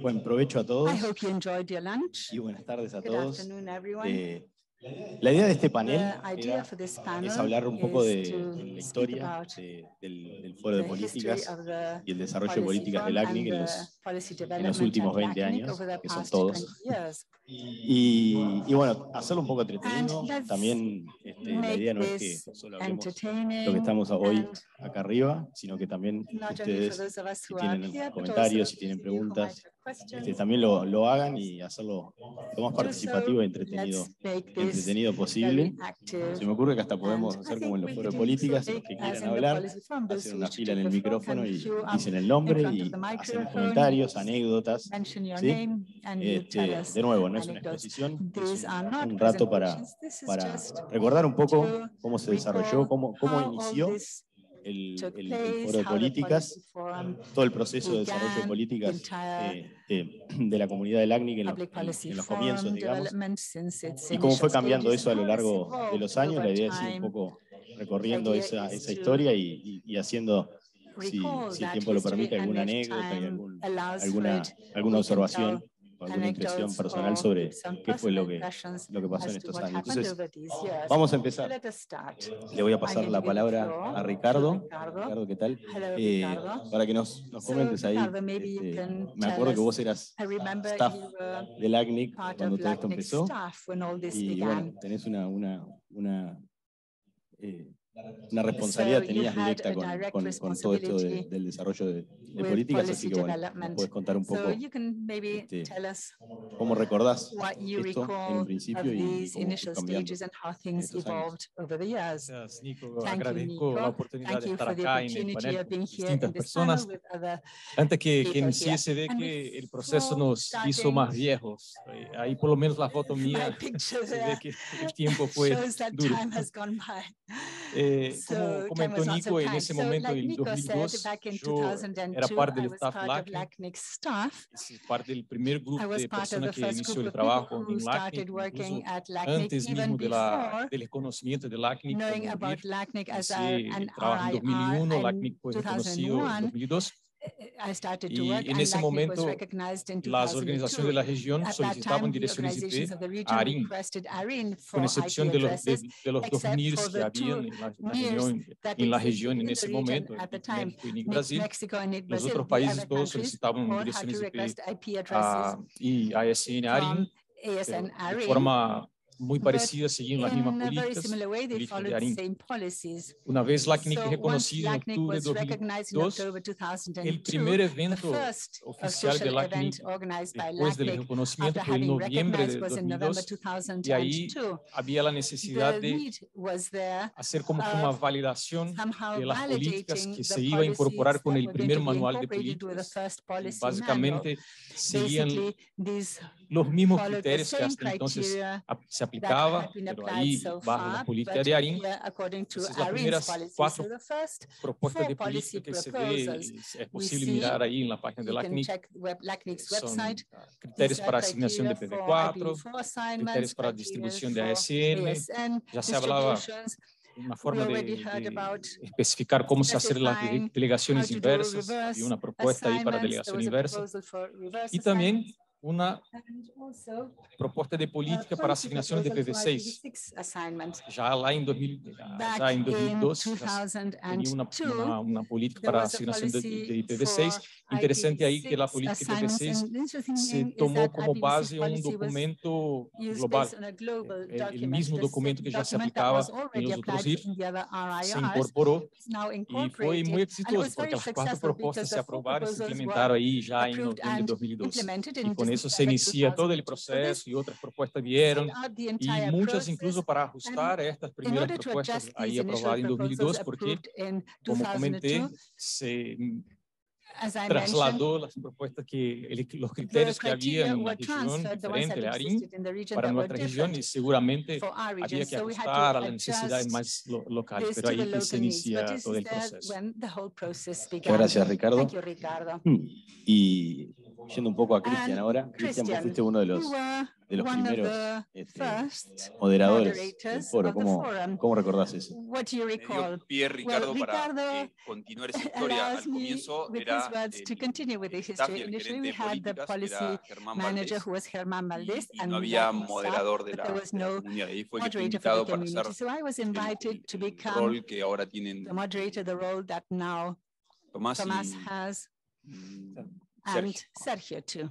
Buen provecho a I todos hope you enjoyed your lunch. y buenas tardes a Good todos. afternoon, everyone. La idea de este panel The idea for this es panel hablar un poco is de to la speak historia about del Foro de the history Políticas of the y el desarrollo de policy políticas del forum ACNIC and en the policy los development últimos at 20 LACNIC años, over the que son past todos. 20 years. Y bueno, hacerlo un poco entretenido. And let's También la idea no es que this solo hablemos lo que entertaining estamos hoy and acá arriba, sino que también not only for ustedes, those of us si who are tienen here, but also comentarios, si those tienen of you who might preguntas, have questions. también lo hagan y hacerlo lo más Do participativo so. y entretenido, Let's make this posible. very active. Se me ocurre que hasta And podemos I hacer think como en los we foros de could also políticas, los take, que as quieran in the hablar, policy forum, those hacen who una wish to fila en take el the floor micrófono can y queue up dicen el in nombre front of y the hacen microphone, comentarios, anécdotas. mention your ¿Sí? name, and you tell us De nuevo, no es una anecdotes. exposición, es These are not un rato presentations. This is para just recordar un poco to cómo se desarrolló, recall cómo how all inició this took el place, Foro de how the Políticas, policy forum todo el proceso de desarrollo de began, the políticas entire de la comunidad del ACNIC public policy en los comienzos, forum digamos, development since its y cómo fue initial cambiando stages eso a and lo how it's largo de evolved los años. over La idea es ir un time. poco recorriendo The idea esa is to historia y haciendo, si recall el that tiempo lo history, permite, and alguna if anécdota y time allows for it, alguna we can observación tell o alguna impresión anecdotes personal or sobre give some qué fue personal impressions lo que pasó en as to estos what años. happened Entonces, over these years. vamos a So empezar. let us start. Le voy a I'm pasar going la to give the palabra floor a to Ricardo. Ricardo. Ricardo, ¿qué tal? Hello, Ricardo. Para que nos So, comentes ahí. Ricardo, maybe you can Me tell acuerdo que us. vos eras I remember staff you were del ACNIC part cuando of todo esto LACNIC empezó. staff when all this Y began. bueno, tenés una responsabilidad So you tenías had directa a direct con todo esto responsibility del desarrollo de with políticas, policy así que bueno, nos development. puedes contar un So poco you can maybe tell us cómo recordás what you esto en recall un principio of y these cómo fue initial cambiando stages and how en things estos años. evolved over the years. Gracias, Nico. Thank you, Agradezco la Nico. oportunidad Thank de you estar for the acá en el opportunity panel of con being here distintas in this panel personas. with other Antes que people inicie, here. se ve And que el proceso before nos hizo starting, más viejos. Ahí por lo menos la foto my mía picture se ve there que el tiempo fue shows that duro. time has gone by. Como So time comentó was not so Nico, en kind. ese So momento, like en Nico said, 2002, back in yo era 2002, parte I del was staff part of LACNIC, LACNIC's staff. parte del primer I grupo was de part of the personas que first inició group el of people trabajo who en started LACNIC, working incluso at LACNIC antes even mismo before del reconocimiento de LACNIC knowing como about RIR. LACNIC as Inicié an el trabajo en RIR 2001, in LACNIC fue reconocido en 2001. 2002. I started to work Y en and ese LACNIC was momento, recognized in las organizaciones de 2002. la región At that solicitaban time, the direcciones organizations IP of the a region ARIN, requested ARIN con for excepción IP addresses, de los dos except NIRs for que the habían two en la NIRs that en la existed región en in the ese region momento, at the NIC time, México y NIC NIC Brasil. Mexico and NIC Los Brazil. otros The países other todos countries solicitaban all had direcciones to IP request IP addresses y ASN ARIN, from ASN pero de ARIN. forma muy But parecida, seguían las mismas in a very políticas similar way, they de followed the ARIN. same policies. Una vez LACNIC So once reconocido en LACNIC octubre de was recognized in 2002, October el 2002, primer the evento first oficial de official LACNIC event organized by después del LACNIC reconocimiento after fue en having noviembre recognized de was in November 2002 y ahí 2002. había la necesidad The de need was there hacer como que una of validación somehow de las políticas validating que the se iba a incorporar policies con that el were going primer to be manual de incorporated with the políticas. first policy manual. Básicamente seguían Basically, these los mismos followed the criterios que same hasta entonces criteria se that aplicaba, had been pero applied ahí so bajo la far, política but de ARIN. here according to Entonces, las ARIN's primeras policy. cuatro So the first propuestas four de policy política que se proposals ve, es we posible see, mirar ahí en la página de you can LACNIC, check LACNIC's son website. criterios These are para asignación de criteria for PV4, IPv4 assignments, criterios para criteria distribución de for ASN. ASN Ya se hablaba distributions. una We forma already heard about especificar cómo se hacen las specifying how delegaciones to do inversas. Había reverse una propuesta ahí para assignments. There delegación was a inversa. proposal for reverse Y también assignments. una And also propuesta de política para policy asignación de proposal for PV6. IPv6 assignment. Ya lá em Back já em in 2002, já tinha 2002, uma política there para was a asignação de policy IPv6. for Interessante aí que a IPv6 política assignments. IPv6 And the interesting se thing is tomou that como IPv6 base policy was documento used global. based on a global O document. mesmo The documento que já se document that aplicava was em already los outros applied RIR in the other se RIRs incorporou is now e foi incorporated. muito And it exitoso, was porque very as quatro successful propostas because se the four aprovaram e se proposals were implementaram aí já em approved novembro de and 2002. implemented E in com isso se December inicia todo o 2002. So this processo e outras propostas vieram. set out the E entire muitas, process. incluso, para ajustar estas In primeiras order to propostas adjust aí these initial aprovadas em proposals 2002, porque, approved in como comentei, 2002, se as I mentioned, trasladou as propuestas los the criterios que criteria había en la were región transferred, the ones diferente that de ARIN, existed in the region para that were nuestra región y different seguramente for our region. había que So we had ajustar to a las necesidades adjust más locales, this pero to the ahí que se local needs. But inicia this todo is el there proceso. when the whole process Muchas began. gracias, Ricardo. Thank you, Ricardo. Y yendo un poco a Cristian And ahora. Cristian, vos fuiste uno de you los were one of primeros the first moderadores del moderators foro. of the forum. ¿Cómo recordás eso? What do you Me dio recall? pie Ricardo Well, para Ricardo continuar esa historia. allows Al me, comienzo with his era words, to continue with the el staff y history. el Initially, gerente we de had the políticas, que policy era Germán manager, Valdés, who was Germán Valdés, y no and había myself, moderador but there was no comunidad. Y ahí fue que fui moderator for the invitado para community. hacer So I was invited to el become rol que ahora tienen the moderator, the role that now Tomás Tomás y has, Sergio. and Sergio too.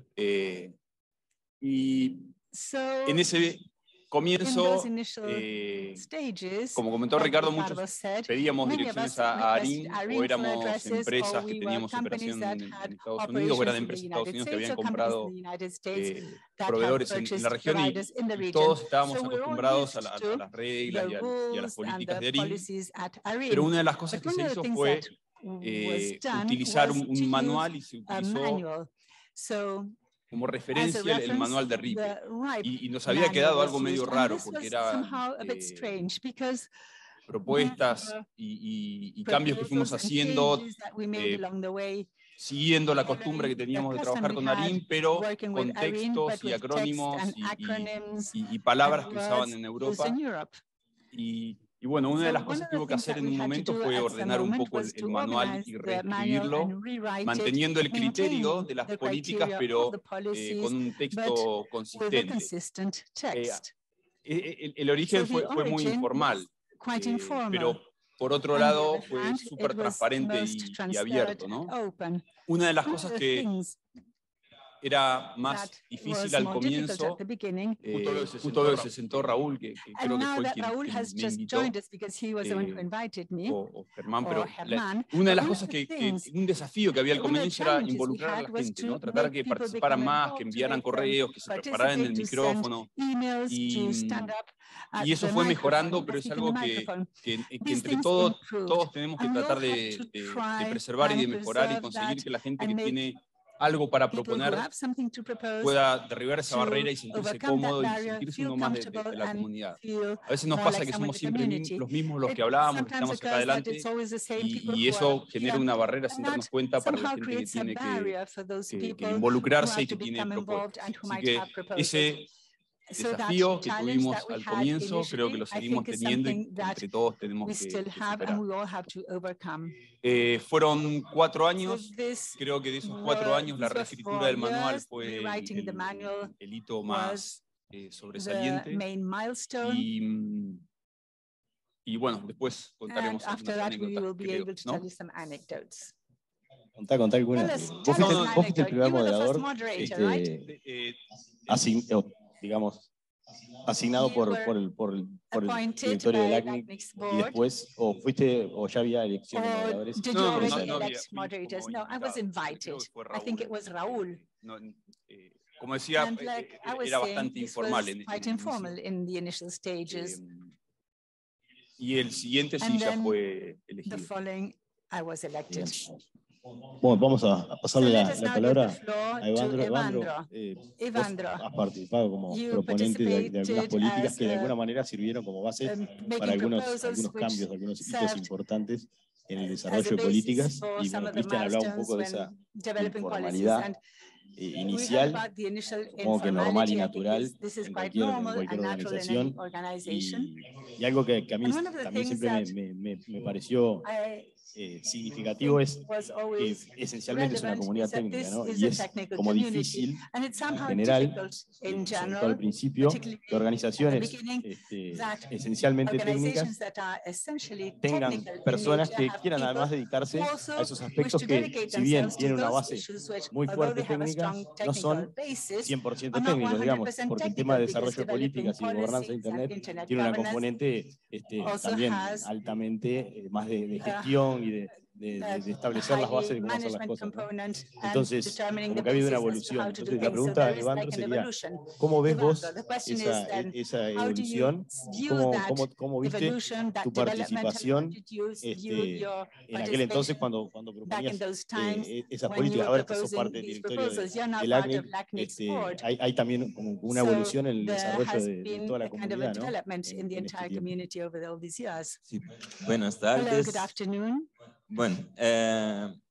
Y So en ese in comienzo, those initial stages, como comentó like Ricardo, Ricardo muchos said, pedíamos many of direcciones us a requested ARIN, ARIN o for éramos addresses, or empresas que we were teníamos companies operación that en had Estados Unidos, o eran operations in the empresas de Estados United Unidos que States habían or companies in comprado the United States that had proveedores en la purchased región, providers in the y region. todos estábamos So we're all acostumbrados used a to las reglas the y a las rules and políticas de the ARIN, policies at ARIN. pero una de las cosas But que one se of the hizo things fue that was done utilizar was to un use manual y se a utilizó manual. So como as a referencia el reference, manual de RIPE. the RIPE Y nos había manual quedado was algo medio used, and raro this porque was eran somehow a bit strange because propuestas y cambios que fuimos proposals and haciendo changes that we made along the way, siguiendo la costumbre que teníamos de trabajar con ARIN, pero working con with ARIN, textos but y with text acrónimos and acronyms y palabras and que usaban words en used Europa. in Europe. Y bueno, una de So las one cosas of que the hubo que things hacer that en we un had to momento do fue at some ordenar un moment poco was el to manual organize y the manual reescribirlo, and rewrite it, manteniendo el criterio de las the políticas, criteria pero of the policies, con un but texto with a consistente. consistent text. El origen So the fue muy origin informal, was quite informal. pero por otro On the lado other fue hand, súper it was transparente most y transparent abierto, ¿no? and open. Una de las One of cosas the que things era más that difícil was al more difficult comienzo, at the beginning, justo hoy se sentó Raúl, que and creo que now fue that quien Raúl has me just invitó, joined us because he was the one who invited me, o Germán, or pero Germán, una de las one of cosas the que things, un desafío que había al one of the comienzo era challenges we involucrar a had la was gente, to ¿no? Tratar make que people participaran become más, involved, que to enviaran make them correos, que se prepararan en el participate, to send micrófono. emails, to stand up at Y eso the fue microphone, mejorando, pero es speak in algo the que microphone. These entre things todos improved, tenemos que and we all tratar have de to try preservar y de and mejorar y preserve conseguir that que la gente and que make tiene algo para people who proponer have something to propose pueda derribar esa to barrera y sentirse overcome that cómodo y barrier, sentirse feel uno más de comfortable, la and comunidad. feel A veces nos more pasa like que someone somos in the siempre community. los mismos los It que hablamos, los que sometimes estamos acá occurs that adelante, it's always the same people y who are eso genera here, una barrera and sin that darnos cuenta para la somehow gente que creates a tiene barrier for those que people who involucrarse y have to que tiene become involved propuestas. and who Así might que have proposals. ese So that desafío que challenge tuvimos that we al had comienzo creo que initially, lo I seguimos think is teniendo y something que that entre todos tenemos we que still have superar. and we all have to overcome. Fueron 4 So años, this creo que de esos 4 años la these were reescritura 4 del manual years. fue Rewriting the manual el hito was más the sobresaliente. main milestone. Y bueno, después And contaremos after algunas that, we anécdotas, will be creo, able to ¿no? tell you some anecdotes. Contá alguna. Tell us Vos an vos fuiste el anecdote. primer You were the first moderador, moderator, right? digamos, asignado You por were el appointed directorio del by ACNIC, LACNIC's y board. después, o ya había elección de Or moderadores. did No, you no, already no había, elect fui moderators? como No, I was invitado. invited. Creo que fue I think Raúl. it was Raúl. No, como decía, And like I was era saying, bastante this informal was en quite el informal inicio. in the initial stages. Y el siguiente sí And ya then fue The elegido. following, I was elected. Bueno, vamos a So pasarle let la us now give palabra the floor a to Evandro. Evandro. Vos Evandro, has participado como you proponente de algunas participated políticas as que de alguna manera sirvieron como base para making algunos proposals which cambios, algunos hitos served importantes en el as desarrollo a de basis políticas. for Y some bueno, of the Cristian hablaba un milestones poco de when esa developing policies. informalidad And we heard inicial, about the initial supongo que normal y informality. I think natural this is en quite cualquier normal and natural in any organización, organization. y algo que a mí And one of the también things siempre me pareció significativo es was que always esencialmente es una relevant comunidad is that técnica, this ¿no? is Y a es technical como community, difícil and it's en somehow general, difficult in sobre todo al general, principio, particularly que at organizaciones the beginning, that esencialmente organizations técnicas that are essentially tengan technical in personas nature que have quieran people además dedicarse who a also esos wish aspectos to que, dedicate si bien themselves to tienen una those base issues which, muy although fuerte they have a técnica, strong no technical son basis, 100% are not técnicos, digamos, 100% porque el tema de technical, desarrollo de because políticas y de developing gobernanza de policies and Internet internet tiene una governance componente also también has altamente más de gestión y de establecer las bases de cómo hacer las management cosas, ¿no? component and Entonces, determining como the que ha habido una basis as to evolución. how to do Entonces, la things. So pregunta, there is Evandro, like an sería, evolution. ¿cómo ves Evandro, vos the question is esa then, esa how do you evolución? view that ¿Cómo viste evolution, that tu development, and how participación did you view your en aquel entonces participation cuando back in proponías those times esas when you políticas? were Ahora estás sos proposing parte del these directorio proposals? You're now del part of ACNIC. LACNIC's board. Hay también como una So evolución en el there desarrollo has de been toda la a kind of a comunidad, ¿no? development in the En este entire tiempo. community over all these years. Sí. Buenas Hello, tardes. good afternoon. Bueno,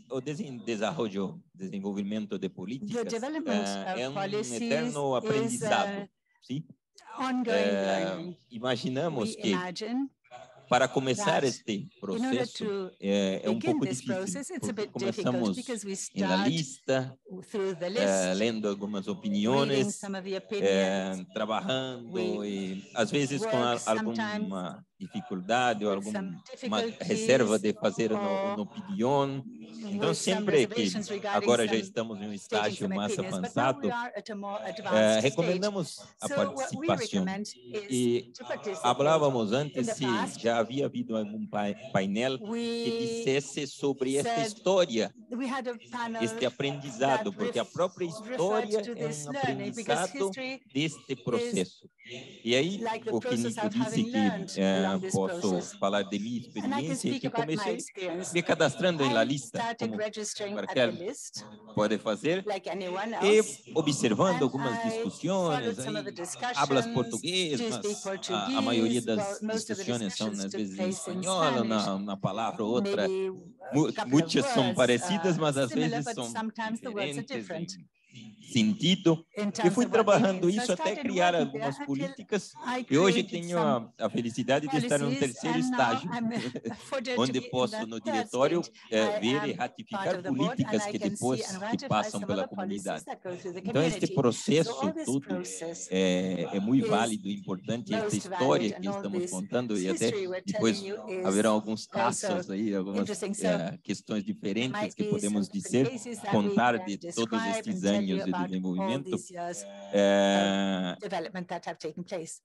o desenvolvimento de políticas development é of um eterno policies is aprendizado, sim? ongoing learning. Imaginamos We que imagine para começar that este in order processo to é um begin pouco this difícil, process, it's a porque bit difficult começamos because we em la start lista, through the list, lendo algumas reading opiniões, some of the opinions, trabalhando we e às vezes com work sometimes alguma dificuldade ou with some alguma reserva difficulties de fazer or uma opinião. Então, with some sempre que reservations regarding agora já some estamos em um stating estágio some mais opinions, but now we avançado, are at a more advanced stage. recomendamos a So what we participação. recommend E is to participate. falávamos In antes the se past, já havia havido algum painel que we dissesse sobre esta said história, we had a panel este aprendizado, that porque a própria referred história to é this aprendizado learning, because history deste processo. E aí, like the o que process Nico of disse having que learned along this posso process. falar de minha And I can experiência, speak que about my comecei experience. me cadastrando em la I lista, started como registering at the qualquer list, pode fazer, like anyone e else, observando and algumas I discussões, followed some of the aí, discussions. hablas Do português, you mas speak a maioria Portuguese? das Most of the discussões são discussions às took vezes em place in espanhol, Spanish. uma palavra ou outra. Maybe a couple of Muitas são words, parecidas, mas às similar, vezes but são sometimes the words are diferentes different em sentido. in E terms fui of what they mean. trabalhando So I isso até started criar working there algumas until políticas. I E hoje created tenho some a felicidade de estar no policies, terceiro and now estágio, I'm fortunate to onde be in posso the no third diretório stage. I ver e am part ratificar of the board, and políticas I que can see depois and que ratify passam some of pela the policies comunidade. that go through the Então este community. So processo all this tudo process é muito is válido e importante. Esta most história valid, que and all estamos this contando e até history we're depois telling you is haverão alguns also casos aí, algumas interesting. So questões there diferentes might que be podemos some different dizer, cases that we contar can de todos describe estes and tell you anos de about all desenvolvimento. these years É, of development that have taken place.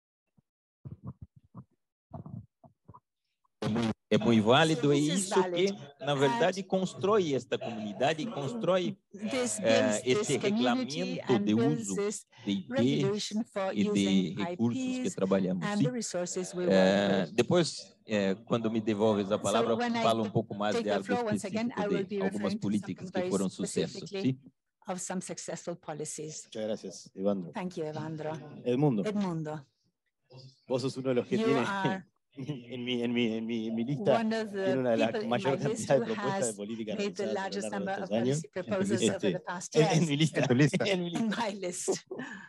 é muito válido So e this is isso que, valid. na verdade, constrói esta comunidade e constrói This builds este this community regulamento and de builds uso this de IP regulation for e de using recursos que IPs trabalhamos. and Sim. the resources we work with. Depois, quando me devolves a palavra, So when I falo um pouco mais take de the algo floor once again, específico I will de be algumas referring to políticas something que very foram sucesso. specifically Sim. of some successful policies. Muchas gracias, Evandro. Thank you, Evandro. Edmundo, Edmundo, vos sos uno de los que you tiene are en mi lista, one of tiene the una de las people in my mayor list cantidad de who propuestas de has política made the realizadas a lo largest largo de number of estos años. policy proposals over the past En years mi lista. En tu lista. En mi in lista. my list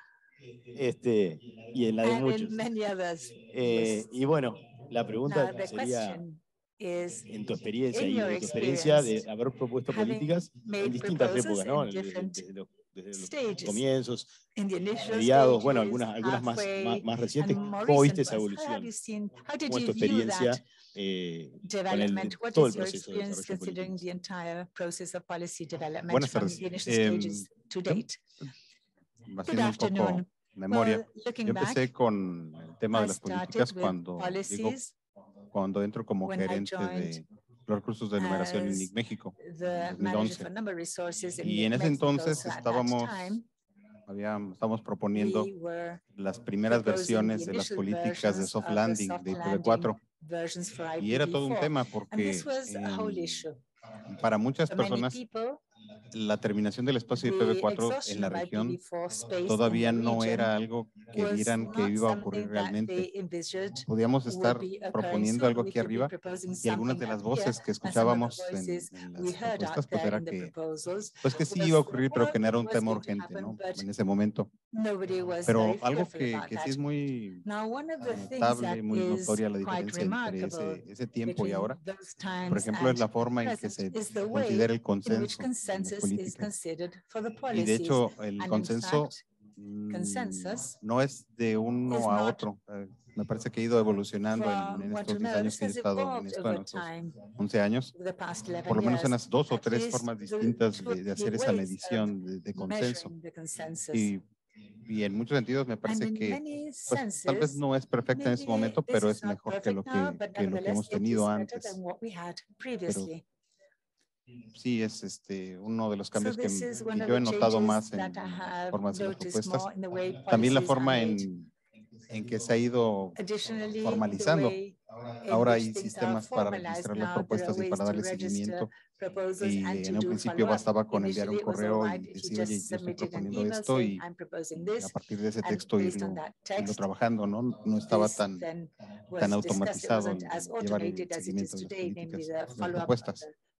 Y en la de and muchos. in many others. Y bueno, la pregunta Now, the sería, question is, en tu experiencia in y your de tu experiencia de experience, haber propuesto having políticas made en distintas proposals épocas, ¿no? in different Desde los stages, comienzos, in the initial mediados, bueno, stages, algunas halfway, más recientes. and more ¿Cómo viste recent esa ones. How have evolución? you seen, how did ¿Cómo es you tu view experiencia that con development? What todo is el your proceso de experience desarrollo de considering políticas? the entire process of policy development Buenas from tardes. the initial stages to date? Haciendo un poco afternoon. memoria. Well, looking Yo back, empecé con el tema I de las started políticas with cuando policies cuando entro como when I gerente joined de los recursos de numeración en as INIC México. the manager 2011. for number resources in Y en ese Mexico. entonces So at that estábamos time, estamos proponiendo we were las primeras proposing versiones the de las initial políticas de versions soft of the landing soft de landing IPv4. versions for Y era todo un IPv4. tema And porque this was a whole issue. para muchas For many personas people, la terminación del espacio the IPv4 en exhaustion la of región IPv4 space todavía in the no region era algo que was vieran que not iba a ocurrir something that realmente. they envisaged Podíamos would estar be occurring proponiendo soon. algo We aquí could be arriba proposing y algunas something de las up here, voces que and some of escuchábamos the voices en we las heard propuestas out pues there era in the que proposals pues que sí was, iba a ocurrir pero well, que no era it un was tema going to urgente, happen, ¿no? but En ese momento. nobody was Pero very algo careful que about sí that. es muy Now, one of the things that notable, muy is notoria la quite diferencia entre remarkable ese tiempo y between ahora. those Por times ejemplo, es and la forma en que present se is the way considera el in which consenso en las consensus is políticas. considered for the Y de policies. hecho, el And in consenso fact, consensus no es de is uno a not otro. Me parece que ha ido evolucionando from en one estos to 10 another. años This que yo he has estado en evolved esto, en over estos time, 11 años. over the past 11 Por lo menos years. unas dos o At tres least formas the distintas two de hacer esa ways of medición de consenso. measuring the consensus. Y en muchos sentidos me And parece in que many pues, tal vez senses, no es perfecta en este maybe momento, this pero is es not mejor que perfect now, but que lo que nevertheless hemos it is tenido better antes. than what we had previously. Sí, es uno de los So cambios que this is one yo of he the notado changes más en that I las have formas de las noticed propuestas. more in the way También la policies are forma made. en que se ha ido Additionally, the formalizando. way in Ahora which hay things are sistemas para formalized registrar las now. There are propuestas y ways para to darle register seguimiento. proposals Y and to en un do principio follow-up. bastaba con enviar Initially, un it was correo all y right if you decir, oye, just yo estoy submitted an proponiendo email esto saying, y I'm proposing a this, partir de ese and texto based on irlo that text, trabajando, ¿no? No estaba this tan then tan was discussed. It automatizado wasn't as llevar el automated as it is seguimiento de las today, namely políticas, the de las follow-up of propuestas. the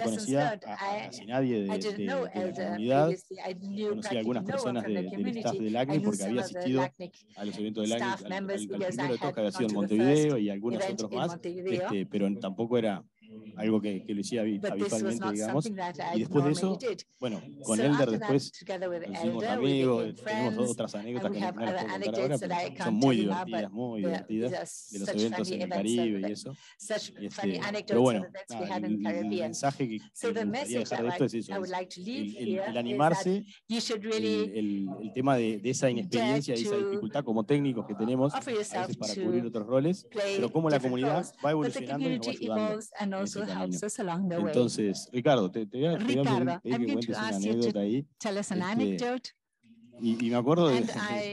conocía a casi nadie de la comunidad. Conocí a algunas personas del staff del ACNI porque había asistido a los eventos del ACNI, al primero de todos que había sido en Montevideo y algunos otros más, pero tampoco era algo que lo hacía but this was habitualmente, not digamos. something that I Y después de normally eso, did. bueno, con So Elder after that, después together with nos hicimos Elder, we amigos, became tenemos friends, otras and anécdotas we que have no las other puedo contar ahora, anecdotes that pero I son can't muy tell you now, divertidas, but muy these divertidas, are de los such eventos funny en el events, Caribe y eso. such Y funny pero anecdotes of bueno, events nada, we had in el Caribbean. mensaje que So me the gustaría message dejar that de esto es eso, I would es like to leave el here is that animarse, you should really el tema de esa inexperiencia y esa to dificultad como técnicos que tenemos offer a yourself veces para to cubrir otros roles, play pero cómo la different comunidad roles, va but the evolucionando y nos va community ayudando evolves and en also ese camino. helps us along the way. Entonces, Ricardo, te voy a Ricardo, pedir I'm que going to cuentes una ask you to anécdota ahí. tell us an anecdote. Y me acuerdo And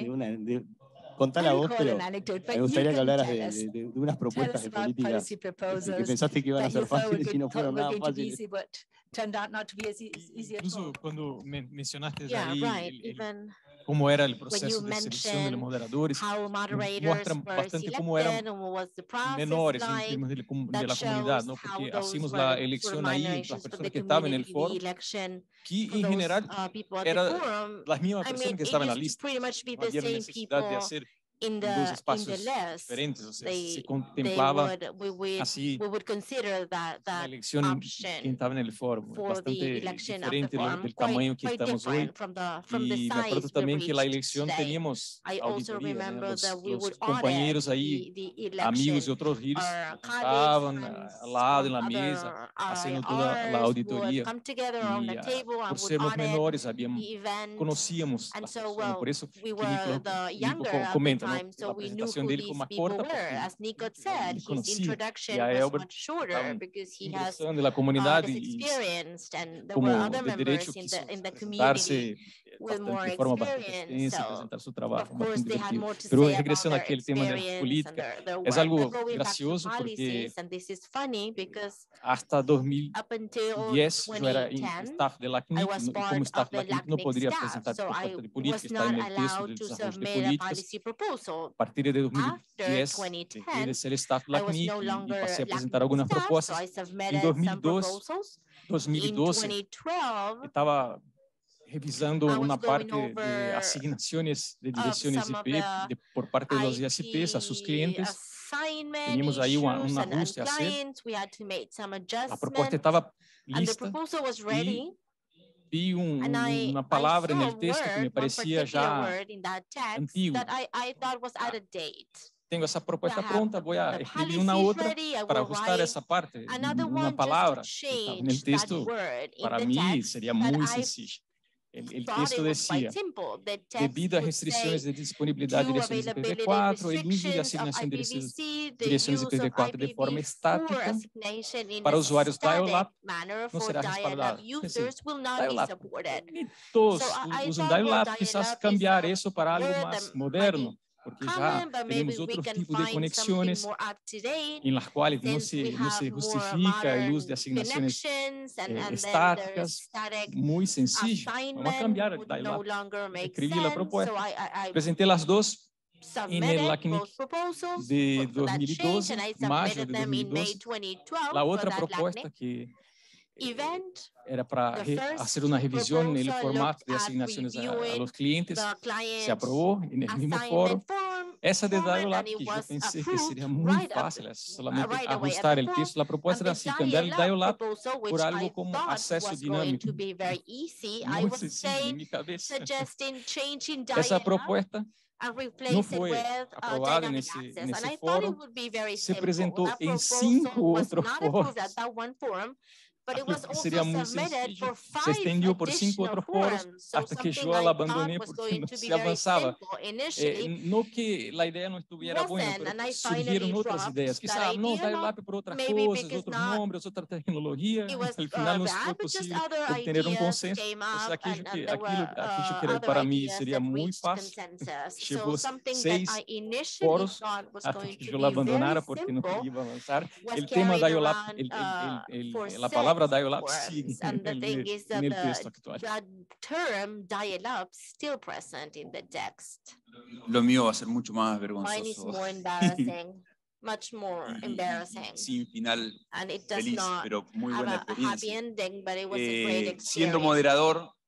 contala I vos, recall pero an anecdote, but me you gustaría que can hablaras tell us. de unas Tell propuestas us de about políticas policy que proposals pensaste que iban a that you ser thought fáciles y no were fueron nada going to be fáciles. easy, but turned out not to be as easy at Incluso all. cuando mencionaste Yeah, ahí right. Even cómo era el when proceso you de selección de los mention moderadores, how moderators muestran were bastante cómo selected eran and what was the process menores en like, términos de that la comunidad, shows ¿no? how Porque those hacíamos were la sort of elección ahí, las minor issues for personas the que estaban en el community, foro, the election que for en those general people at the eran forum. las mismas I personas mean, que it estaban en la used to lista. pretty much be No the había same necesidad de people hacer in dos the espacios list. diferentes, o sea, se They contemplaba would así we would consider that la that elección en option quien estaba en el foro, for the bastante election of the diferente forum, del quite tamaño que quite estamos hoy. different from the Y me acuerdo size we've también que la reached elección today. teníamos I also auditoría, remember that we los would audit compañeros ahí, the amigos de election. otros giros, Our colleagues, estaban friends al lado en from la other mesa haciendo toda la IRs would auditoría. come together on Y the table and por would sermos audit menores habíamos, the event. conocíamos And las so, personas, por well, eso we que were the younger at the comenta, ¿no? time, so La we knew presentación who de él fue these más people corta were. porque As Nico said, le his conocía. Y introduction a was Elbert much shorter estaban because he has ingresando en la comunidad less y experienced, and there como were other de derecho members in quiso the presentarse community with more de forma bastante experience. extensa, So, presentar su of trabajo, course, bastante they had divertido. more to Pero say about regresando their aquí al tema de la experience and política, their es work. algo But going back to gracioso porque policies, and this is funny because hasta up 2010 until yo era 2010, staff de la I CNIC was y como part staff of de la the CNIC no LACNIC podría staff, presentar so I propuestas de política, was está not en el texto allowed del to desarrollo de submit a políticas. policy proposal. A partir de After 2010, 2010, dejé de ser staff de la I was CNIC no y longer pasé a presentar LACNIC algunas staff, so propuestas. I En submitted some 2012 In 2012, estaba revisando I was una going parte de over asignaciones de of direcciones some of IP the por parte de los IT ISPs a sus clientes. assignment Teníamos ahí un issues and ajuste a hacer. clients. We had to make some La propuesta adjustments, estaba and the lista proposal was y ready. vi And una I palabra en saw a el texto que me word, one parecía particular ya word in that text antiguo. that I thought was out of date. Tengo esa propuesta I have pronta, voy a the escribir una policies otra ready, I para will ajustar write esa parte, another una one just to palabra que estaba en el change that texto. word in Para the mí text sería that muy I sencillo. El thought texto it was quite decía, simple. The text debido a would restricciones say, de disponibilidad de due direcciones availability IPv4, el uso y restrictions of asignación de IPv4, the direcciones use of IPv4 de forma IPv4 estática assignation in para a usuarios static dial-up manner no for será dial-up respaldado. Es decir, users will not be dial-up, supported. ni So todos I usan thought, well, dial-up, quizás dial-up is cambiar a eso para algo word más that might be moderno, porque ya common, but maybe tenemos we otros can tipos de find something conexiones more up to date. en las cuales no Since we se have more justifica el uso de modern asignaciones connections and then there's estáticas, static muy sencillo. Vamos a assignment cambiar el would no dial-up. longer make Escribí la sense. propuesta, So I presenté las dos en el submitted LACNIC both proposals de for that change, 2012, and I mayo submitted de them in May 2012. 2012 La for otra that propuesta LACNIC que event. era para The hacer first una revisión en el proposal formato looked de at asignaciones a los reviewing clientes. the Se client aprobó en el mismo foro. assignment form, Esa de format, dial-up, and it que yo was pensé que approved sería muy right fácil, es solamente right away at ajustar the el forum. texto. La propuesta era And the así, cambiar el dial-up proposal, which por algo I como thought acceso was going dinámico. to be very easy, I Muy was sencillo en saying, mi cabeza. suggesting changing Esa dial-up propuesta and no replace it fue with aprobada en dynamic ese access. And I thought foro. it would be very Se simple. presentó That en proposal 5 was otros not approved foros. at that one forum, but it Algo was que also sería muy submitted sencillo. for Se 5 extendió por 5 additional otros foros forums. So hasta que something yo I la thought abandoné was porque going no to be se very avanzaba. simple initially No que la idea no estuviera buena, wasn't, pero and I surgieron finally otras dropped ideas. that Quizá no, idea, not dial-up por otras maybe cosas, because otros not nombres, otra tecnología. it was Al final no bad, fue but just posible other obtener un ideas consenso. came Entonces, up, aquello and que, there were aquello que era other para mí ideas sería that muy reached fácil, consensus. llevó So something that 6 I initially foros thought was hasta going que to yo la be very abandonara porque no simple iba a avanzar. was El tema carried dial-up, around for la palabra 6 dial-up sigue forums. And the thing is en that el texto actual. the term dial-up still present in the text. Lo mío va a ser mucho más Mine is vergonzoso. more embarrassing, much more embarrassing. Sin final And it does feliz, not pero muy have buena a happy experiencia. ending, but it was a great Siendo experience. moderador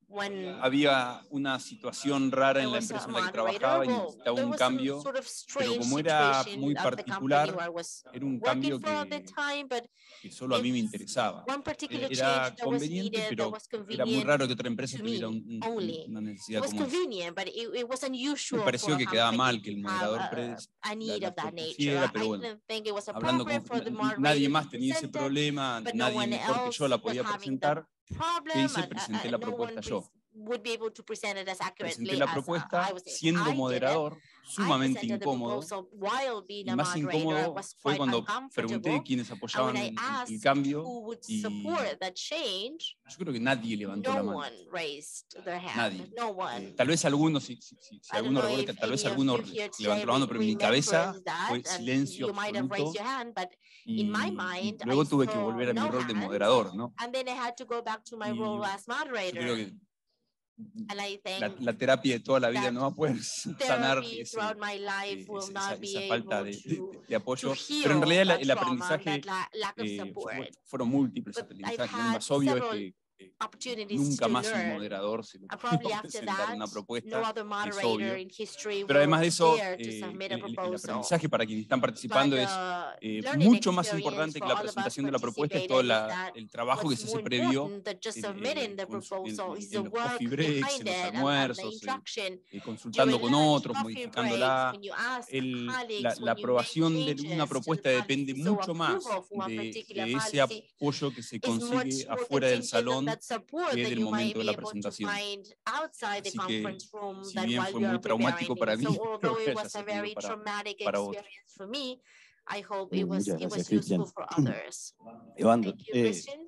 when había una situación rara there en la was empresa a en la que moderator, trabajaba y well, necesitaba there un was some cambio, sort of pero strange como era situation muy of the company particular, where I was era un working cambio for at the time, but que solo a mí me it's interesaba. one particular Era change that was conveniente, needed, that pero was era muy convenient raro que otra empresa to tuviera me only. una It necesidad was como esa. convenient, but it was Me unusual for pareció a que quedaba company mal que to el have moderador a need la of that nature. propusiera, pero I bueno, didn't think it was hablando appropriate for the nadie moderator más to tenía ese present it, problema, but no nadie one mejor que yo else la was podía having the presentar. ¿Qué problem, hice? Presenté la no one propuesta yo. would be able to present it as Presenté accurately la as propuesta I was able. siendo I did it. moderador, I sumamente presented the incómodo, proposal while being y a más moderator. I incómodo was fue quite cuando pregunté uncomfortable. quiénes And apoyaban when I el asked cambio who would y support that change, yo creo que nadie levantó no la mano. one raised their hand. Nadie. No one. Tal vez algunos, si I don't alguno know recuerda, if tal vez any of alguno you here levantó la mano, pero en mi cabeza remembers that, fue and silencio you might have raised absoluto your hand, but y, in my y mind, luego I tuve que saw volver a mi no rol de hands, moderador, ¿no? and then I had to go back to my Y role as yo creo moderator. que And I la think terapia de toda la vida that no va a poder sanar therapy throughout my life will esa not be falta able de apoyo, to pero en heal realidad that el trauma, aprendizaje that lack of support. fueron múltiples But I've aprendizajes. El had más obvio es several que opportunities nunca to más un learn. moderador se le And ocurrió probably after presentar that, una no propuesta, other es moderator obvio. in history Pero además will de eso, dare to submit a el proposal. aprendizaje para quienes están But participando es learning mucho más experience importante for que la all of us presentación de la propuesta, es todo participating is that el trabajo que what's se hace more previo important than just submitting the proposal is the en los work coffee breaks, behind en los it and the almuerzos, instruction consultando during con lunch, otros, coffee breaks, modificándola. when you ask La colleagues, la when you make aprobación de una changes to propuesta the depende policy. So mucho más approval for one particular de ese policy apoyo que se is much consigue more afuera del contingent on salón that support que that del you might momento de be la able to presentación. find outside the Así que, conference room si than bien while fue you muy are preparing traumático para it. mí, So espero although que it haya was a servido very traumatic para otros. experience for me, I hope Muchas it gracias, was Cristian. useful for others. Evandro, Thank you, Christian.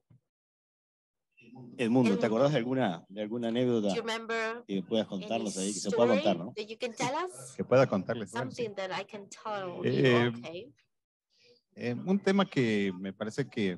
Edmundo, ¿te Edmundo. acordás de alguna anécdota Do you remember que puedas any contarnos ahí, que se pueda story contar, ¿no? that you can tell us? Que pueda contarles. Bueno, sí. Something that I can tell Eh, you, okay. Un tema que me parece que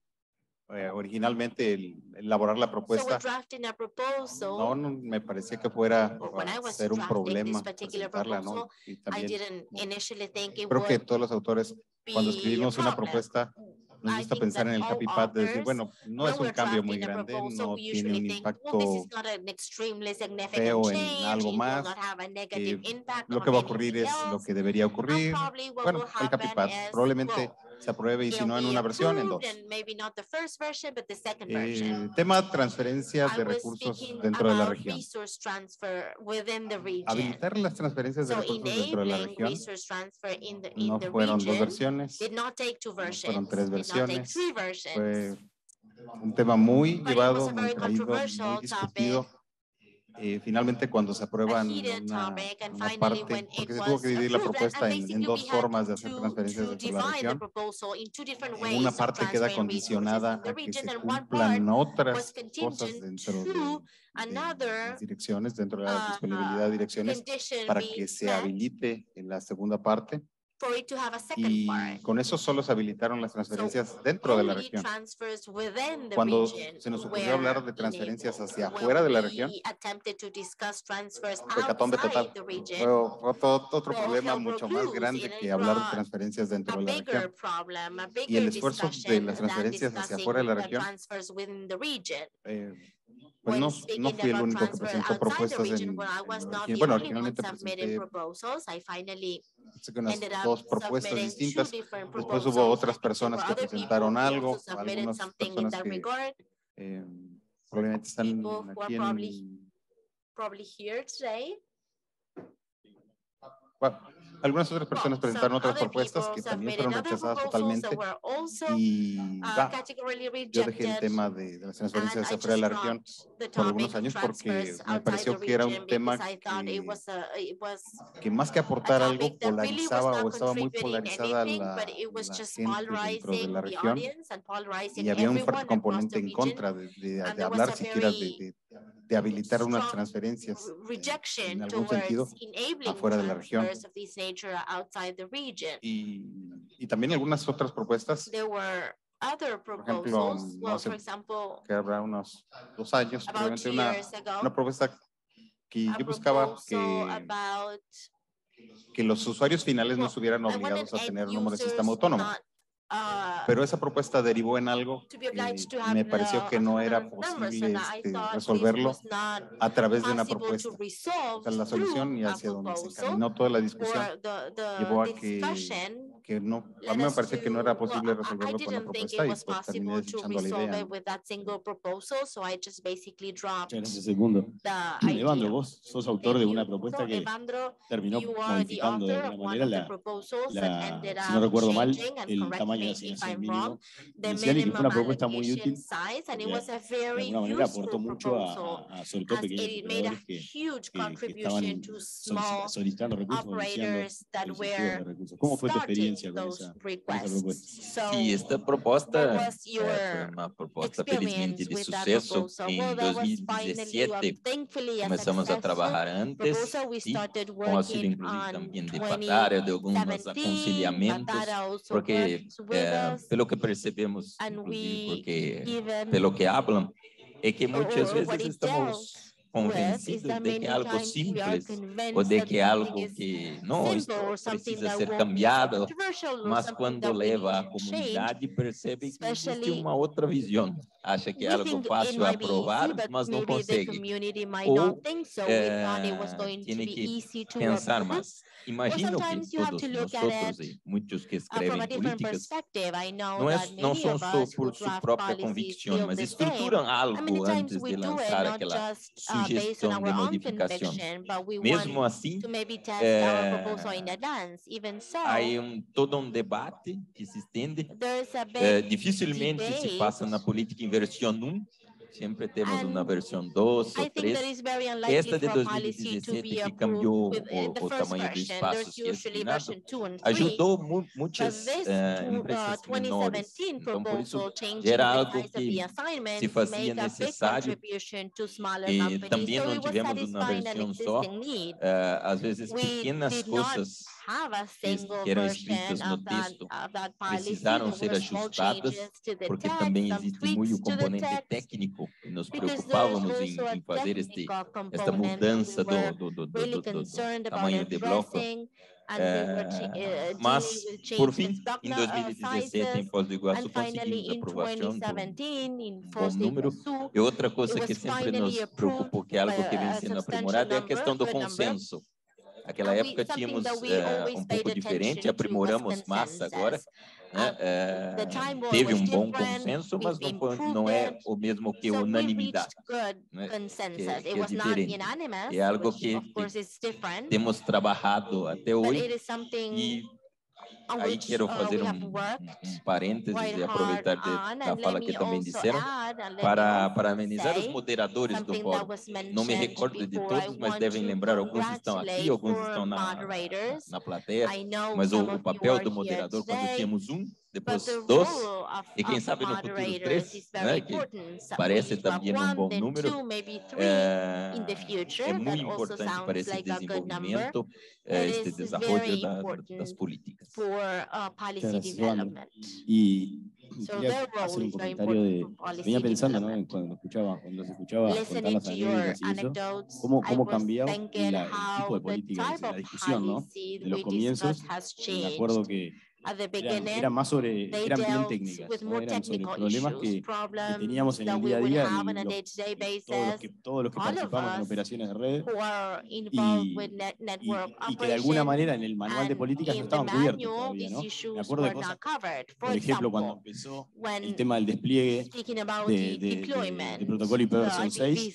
originalmente el elaborar la So when propuesta drafting a proposal, no me parecía que fuera or when I was ser un drafting this problema particular presentarla, ¿no? proposal, Y I también didn't initially think it creo que would todos los autores, cuando be a escribimos una problem. propuesta, nos I gusta think pensar that en el all happy path de decir, authors, bueno, no when es un we're cambio muy drafting a grande, proposal, no we tiene usually un think, well, impacto this is not an extremely significant feo en change, algo it will más, not have a negative impact lo on que va a anything ocurrir es lo else. que debería ocurrir. Probably what Bueno, will el happy happen path is, probablemente well, se apruebe y si it'll no en be una versión, en approved, dos. and maybe not the first version, but the second version. Tema transferencias I de was recursos speaking dentro de la about región. resource transfer within the region. Habilitar las transferencias de So recursos dentro de la enabling región resource transfer in no the fueron dos region versiones, did not take two no fueron versions, tres did not take versiones, three versions. fue un tema muy But it was llevado, a muy very traído, muy controversial discutido. topic, Finalmente cuando se a aprueban heated topic, and una finally parte, when it porque se tuvo was que dividir la approved, propuesta and en basically we dos had formas de hacer transferencias to dentro de la divide the región. proposal in two different ways Una of parte queda transferring resources condicionada in the a que region, se and one part cumplan was otras cosas contingent dentro to de another las direcciones, dentro de la disponibilidad de direcciones, condition para being que se met habilite en la segunda parte. for it to have a second Y part. con eso solo se habilitaron las So transferencias dentro de la only región. transfers within the Cuando region se nos ocurrió were hablar de transferencias enabled. hacia When afuera de la región, we attempted to discuss transfers fue hecatombe outside total. the Fue region, otro well, problema hell broke mucho más loose, grande and que it hablar de brought transferencias dentro a de la bigger región. problem, a Y el bigger esfuerzo de discussion las than transferencias hacia discussing afuera de la the región, transfers within the region. pues When no speaking fui el about único que transfer presentó outside the propuestas region, well, I was not the bueno, only one originalmente submitting presenté proposals. I finally unas ended up dos propuestas submitting two distintas. different Después proposals. hubo otras I think there personas were que other people presentaron who algo, also submitted algunas something in personas that que regard. probablemente están People who are aquí probably here today. bueno, algunas otras personas presentaron Some otras other propuestas people que también submitted fueron other rechazadas proposals that totalmente. were also Y categorically yo dejé el rejected. tema de las transferencias And I hacia afuera de just la región dropped the por algunos topic años of porque transfers me outside the pareció que era region un tema because I thought it was que más que a aportar algo topic that really was polarizaba not o estaba muy contributing polarizada anything, la but it was just gente dentro de polarizing la the región audience and polarizing y había un everyone fuerte across componente the en region. contra And de there was hablar a siquiera very de habilitar unas strong transferencias en rejection algún sentido towards enabling afuera de la región. transfers of this nature outside the region. Y también algunas otras propuestas, There were other por ejemplo, proposals. no Well, sé, for example, que habrá unos 2 años, about probablemente 2 years ago, una propuesta que a yo buscaba proposal about que los usuarios finales no well, estuvieran I wanted obligados a end tener número de sistema users autónomo. not Pero esa propuesta derivó en algo que me pareció que no era posible resolverlo a través de una propuesta. O sea, la solución y hacia donde se encaminó toda la discusión llevó a que no, a mí me pareció que no era posible resolverlo con la propuesta y pues terminé desechando la idea. Gracias, Segundo. Evandro, vos sos autor de una propuesta que terminó modificando de alguna manera si no recuerdo mal, el tamaño de asignación mínimo inicial y que fue una propuesta muy útil, de alguna manera aportó mucho a sobre todo pequeños emprendedores que estaban solicitando recursos o iniciando el sentido de recursos. ¿Cómo fue tu experiencia con esa propuesta? Sí, esta proposta foi uma proposta felizmente de sucesso. Em 2017 começamos a trabalhar antes e com auxílio inclusive também de Fatara, de alguns aconselhamentos, porque pelo que percebemos, inclusive, porque pelo que hablam, é que muitas vezes estamos convencidos de que é algo simples ou de que é algo que não precisa ser cambiado, mas quando leva à comunidade percebe que existe uma outra visão. Acha que é algo fácil aprovar, mas não consegue. Ou tem que pensar mais. Imagino que todos nós e muitos que escrevem políticas não são só por sua própria convicção, mas estruturam algo antes de lançar aquela sugestão de modificação. Mesmo assim, há todo debate que se estende. Dificilmente se passa na política em versão 1. Sempre temos uma versão 2 ou 3. Esta de 2017, que cambiou o tamanho dos espaços que é destinado, ajudou muitas empresas menores. Então, por isso, era algo que se fazia necessário. E também não tivemos uma versão só. Às vezes, pequenas coisas que eram escritas no texto precisaram ser ajustadas, porque também existe muito o componente técnico e nos preocupávamos em fazer esta mudança do tamanho de bloco. Mas, por fim, em 2017, em Foz do Iguaçu, conseguimos a aprovação de bom número. E outra coisa que sempre nos preocupou, que é algo que vem sendo aprimorado, é a questão do consenso. Naquela época tínhamos pouco diferente, aprimoramos massa agora. Teve bom consenso, mas não é o mesmo que unanimidade, que é diferente. É algo que temos trabalhado até hoje e aí quero fazer parênteses e aproveitar da fala que também disseram para amenizar os moderadores do fórum. Não me recordo de todos, mas devem lembrar, alguns estão aqui, alguns estão na plateia, mas o papel do moderador, quando tínhamos depois 2, e quem sabe no futuro 3, que parece também bom número, é muito importante para esse desenvolvimento, este desenvolvimento das políticas. Y quería hacer un comentario venía pensando, ¿no? Cuando se escuchaba contar las anécdotas y eso, cómo cambiaba el tipo de política, la discusión, ¿no? En los comienzos, me acuerdo que eran más eran bien técnicas, ¿no? Eran sobre problemas que teníamos en el día a día y todos los que participamos en operaciones de red y que de alguna manera en el manual de políticas no estaban cubiertos todavía, ¿no? Me acuerdo de cosas, por ejemplo, cuando empezó el tema del despliegue de protocolo IPv6,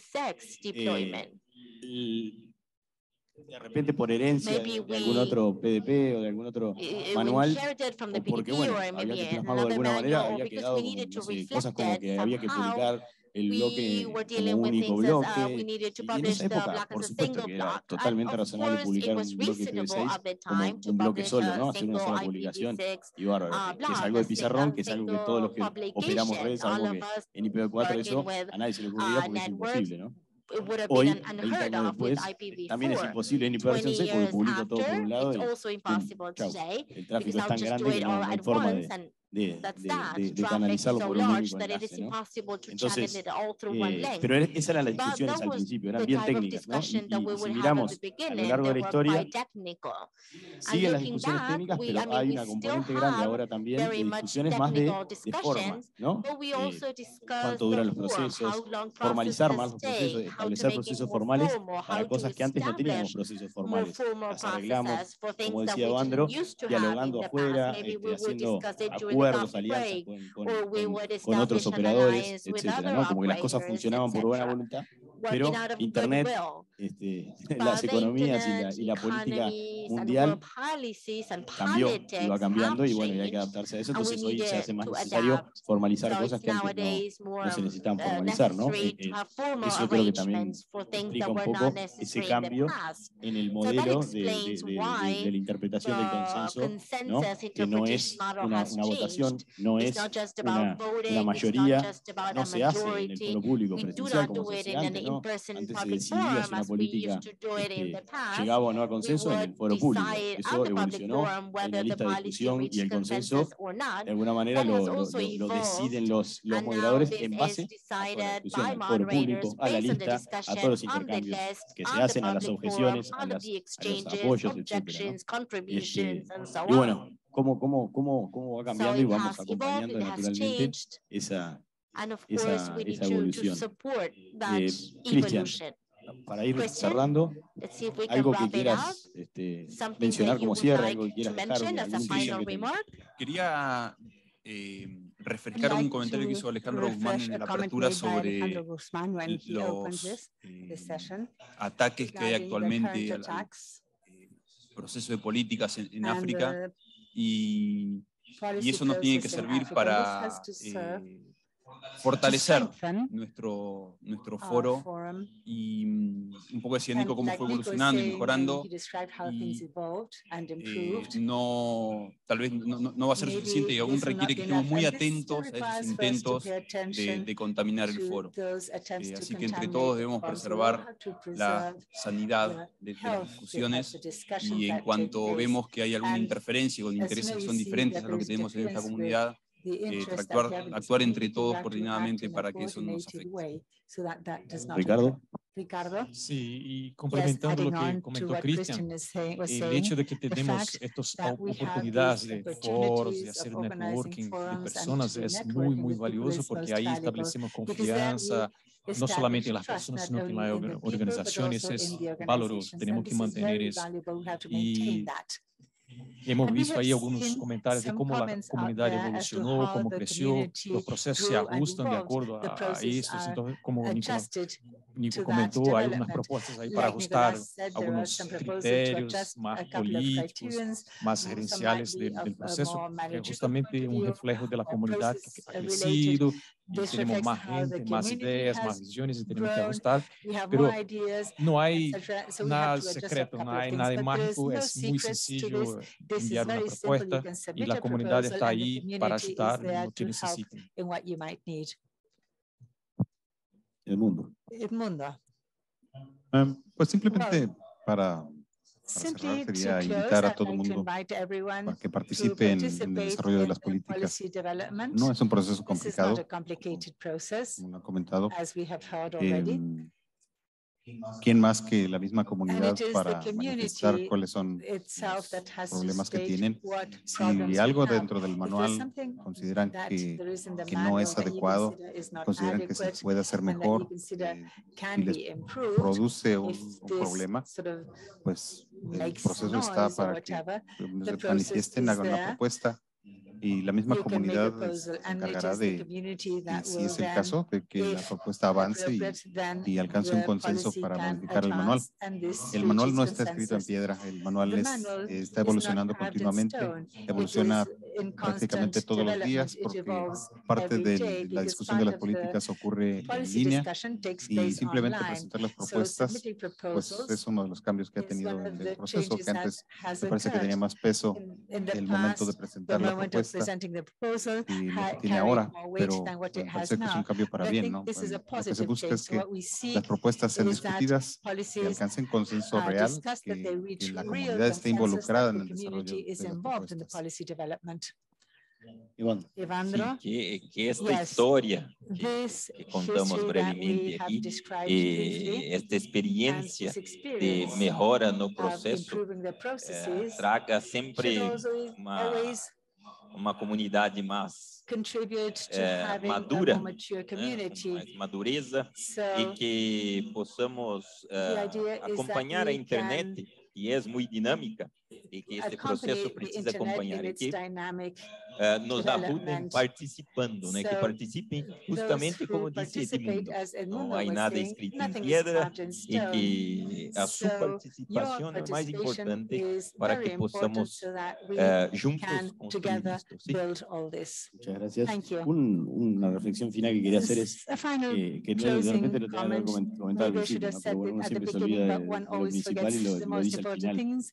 de repente por herencia de algún otro PDP o de algún otro manual, o porque bueno, había que plasmarlo de alguna manera, había quedado como, no sé, cosas como que había que publicar el bloque como único bloque, y en esa época, por supuesto que era totalmente razonable publicar un bloque IPv6 como un bloque solo, ¿no? Hacer una sola publicación y bárbaro, que es algo de pizarrón, que es algo que todos los que operamos redes sabemos que en IPv4 eso a nadie se le ocurriría porque es imposible, ¿no? Hoy, 20 años después, también es imposible en IPv6 porque publico todo por un lado y chau, el tráfico es tan grande que no hay forma canalizarlo por un único enlace, ¿no? Entonces, pero esas eran las discusiones al principio, eran bien técnicas, ¿no? Y si miramos a lo largo de la historia, siguen las discusiones técnicas, pero hay una componente grande ahora también de discusiones más de forma, ¿no? Cuánto duran los procesos, formalizar más los procesos, establecer procesos formales para cosas que antes no teníamos procesos formales. Las arreglamos, como decía Evandro, dialogando afuera, haciendo acuerdos, alianzas con otros operadores, etcétera, ¿no? Como que las cosas funcionaban por buena voluntad, pero Internet, las economías y la política mundial cambió, iba cambiando y bueno, y hay que adaptarse a eso. Entonces hoy se hace más necesario formalizar cosas que antes no se necesitaban formalizar, ¿no? Eso creo que también explica un poco ese cambio en el modelo de la interpretación del consenso, ¿no? Que no es una votación, no es una mayoría, no se hace en el foro público presencial como se hacía antes, ¿no? Antes se decidía si una política llegaba o no a consenso en el foro público. Eso evolucionó en la lista de discusión y el consenso, de alguna manera lo deciden los moderadores en base a la discusión, al foro público, a la lista, a todos los intercambios que se hacen, a las objeciones, a los apoyos, etc., ¿no? Y bueno, cómo va cambiando y vamos acompañando naturalmente esa evolución. Cristian, para ir cerrando, algo que quieras mencionar como cierre, algo que quieras dejar, Quería refrescar un comentario que hizo Alejandro Guzmán en la apertura sobre los ataques que hay actualmente al proceso de políticas en África, y eso nos tiene que servir para fortalecer nuestro foro, y un poco decía Nico cómo fue evolucionando y mejorando, tal vez no va a ser suficiente y aún requiere que estemos muy atentos a esos intentos de contaminar el foro. Así que entre todos debemos preservar la sanidad de las discusiones, y en cuanto vemos que hay alguna interferencia con intereses que son diferentes a lo que tenemos en esta comunidad, actuar entre todos coordinadamente para que eso no nos afecte. Ricardo. Sí, y complementando lo que comentó Cristian, el hecho de que tenemos estas oportunidades de foros, de hacer networking de personas es muy, muy valioso, porque ahí establecemos confianza, no solamente en las personas, sino que en las organizaciones. Es valoroso, tenemos que mantener eso. Y hemos visto ahí algunos comentarios de cómo la comunidad evolucionó, cómo creció, los procesos se ajustan de acuerdo a eso. Entonces, como Nico comentó, hay unas propuestas ahí para ajustar algunos criterios más políticos, más gerenciales del proceso, que es justamente un reflejo de la comunidad que ha crecido, y tenemos más gente, más ideas, más visiones, y tenemos que ajustar, pero no hay nada secreto, no hay nada mágico, es muy sencillo enviar una propuesta y la comunidad está ahí para ayudar en lo que necesiten. El mundo. Pues simplemente para cerrar, sería invitar a todo el mundo a que participe en el desarrollo de las políticas. No es un proceso complicado, como lo han comentado. ¿Quién más que la misma comunidad para manifestar cuáles son los problemas que tienen? Si algo dentro del manual consideran que no es adecuado, consideran que se puede hacer mejor, y les produce un problema, pues el proceso está para que manifiesten, hagan una propuesta, y la misma comunidad se encargará de, si es el caso, de que la propuesta avance y alcance un consenso para modificar el manual. El manual no está escrito en piedra, el manual está evolucionando continuamente, evoluciona prácticamente todos los días, porque parte de la discusión de las políticas ocurre en línea, y simplemente presentar las propuestas, pues es uno de los cambios que ha tenido el proceso, que antes me parece que tenía más peso el momento de presentar la propuesta y lo que tiene ahora, pero me parece que es un cambio para bien, ¿no? Lo que se busca es que las propuestas sean discutidas, que alcancen consenso real, que la comunidad esté involucrada en el desarrollo de las propuestas. Evandro. Sí, que esta historia que contamos brevemente aquí, esta experiencia de mejora no proceso, traga sempre uma comunidade mais madura, mais madureza, e que possamos acompanhar a internet, que é muito dinâmica, e que este processo precisa acompanhar, e que nos ajudem participando, né? Que participem justamente como disse Edmundo, não há nada escrito em pedra, e que a sua participação é mais importante para que possamos juntos construir isto. ¿Sí? Muchas gracias. Una reflexión final que quería hacer es que de repente lo tenía que comentar al principio, ¿no? Pero bueno, uno siempre se olvida de lo principal y lo dice al final.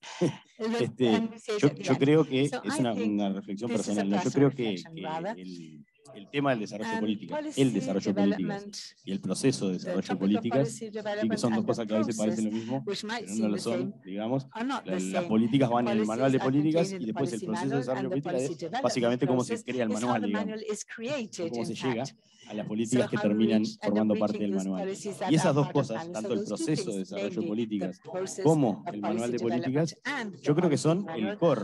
Yo creo que es una reflexión personal, ¿no? Yo creo que el tema del desarrollo políticas, el desarrollo políticas y el proceso de desarrollo políticas, y que son dos cosas que a veces parecen lo mismo, pero no lo son, digamos. Las políticas van en el manual de políticas y después el proceso de desarrollo políticas es básicamente cómo se crea el manual, digamos, cómo se llega a las políticas que terminan formando parte del manual. Y esas dos cosas, tanto el proceso de desarrollo políticas como el manual de políticas, yo creo que son el core.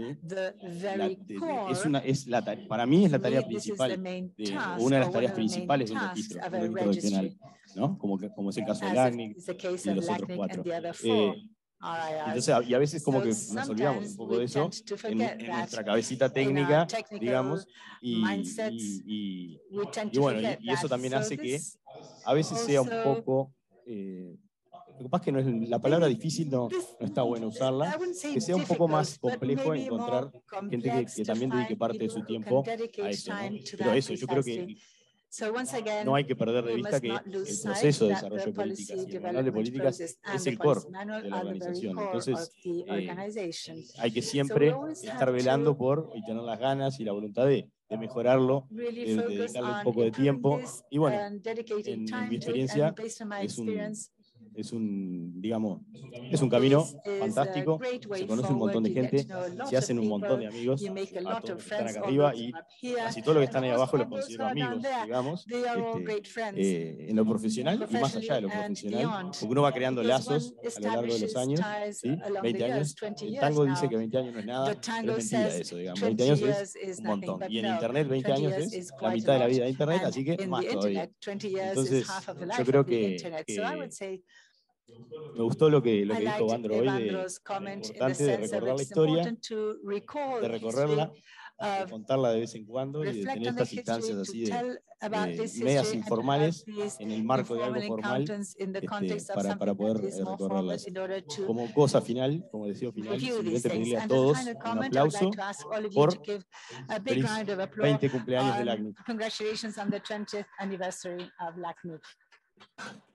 ¿Sí? Para mí es la tarea principal, una de las tareas principales de un registro regional, ¿no? Como es el caso del ACNIC y de los otros 4. Entonces, y a veces como que nos olvidamos un poco de eso en nuestra cabecita técnica, digamos, y bueno, y eso también hace que a veces sea un poco, lo que pasa es que no es, la palabra difícil no está bueno usarla, que sea un poco más complejo encontrar gente que también dedique parte de su tiempo a eso, ¿no? Pero eso, yo creo que no hay que perder de vista que el proceso de desarrollo de políticas y el manual de políticas es el core de la organización. Entonces, hay que siempre estar velando por y tener las ganas y la voluntad de mejorarlo, de dedicarle un poco de tiempo. Y bueno, en mi experiencia es un camino fantástico, se conoce un montón de gente, se hacen un montón de amigos a todos los que están acá arriba y casi todos los que están ahí abajo los considero amigos, digamos, en lo profesional y más allá de lo profesional, porque uno va creando lazos a lo largo de los años, ¿sí? 20 años, el tango dice que 20 años no es nada, pero es mentira eso, digamos, 20 años es un montón, y en Internet 20 años es la mitad de la vida de Internet, así que más todavía. Entonces, yo creo que me gustó lo que dijo Vandro hoy, de lo importante de recordar la historia, de recorrerla, de contarla de vez en cuando y de tener estas instancias así de medias informales en el marco de algo formal para poder recorrerlas. Como cosa final, como deseo final, simplemente pedirle a todos un aplauso por 20 cumpleaños del ACNIC. Congratulations on the 20th anniversary of LACNIC.